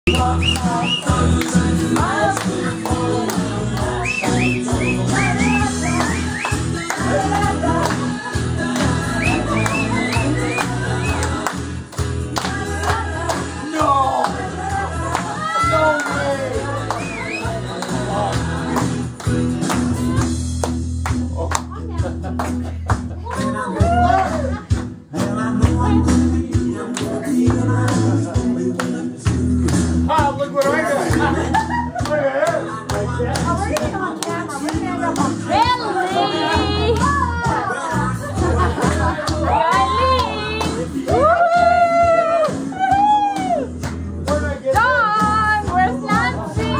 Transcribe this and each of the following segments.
Look what I got. Look at that. Oh, we're getting on camera. We're going to end up on John, where's Nancy?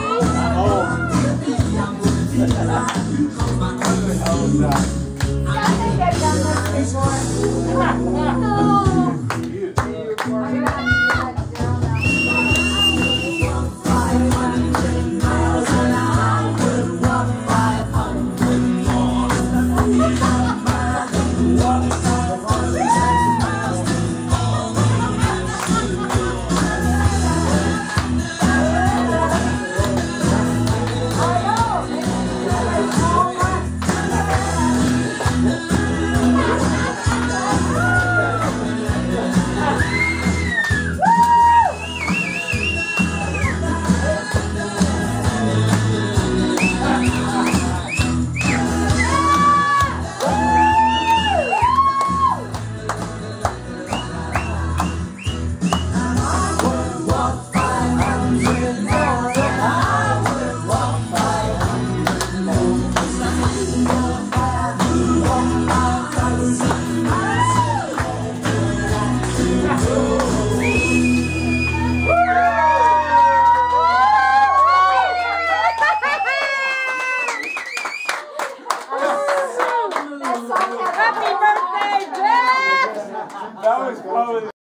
camera.